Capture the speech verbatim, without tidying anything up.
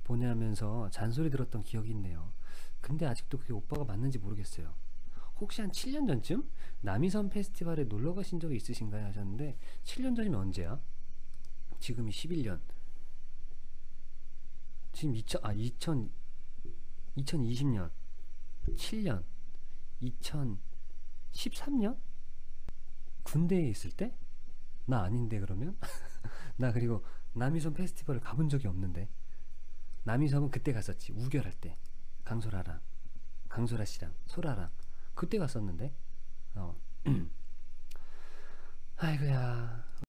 보내면서 잔소리 들었던 기억이 있네요. 근데 아직도 그게 오빠가 맞는지 모르겠어요. 혹시 한 칠 년 전쯤 남이섬 페스티벌에 놀러 가신 적이 있으신가요? 하셨는데 칠 년 전이면 언제야? 지금이 십일 년. 지금 이천, 아, 이천, 이천이십 년. 칠 년. 이천십삼 년? 군대에 있을 때? 나 아닌데 그러면? 나 그리고 남이섬 페스티벌을 가본 적이 없는데. 남이섬은 그때 갔었지. 우결할 때. 강소라랑 강소라 씨랑 소라랑 그때 갔었는데. 어. 아이고야.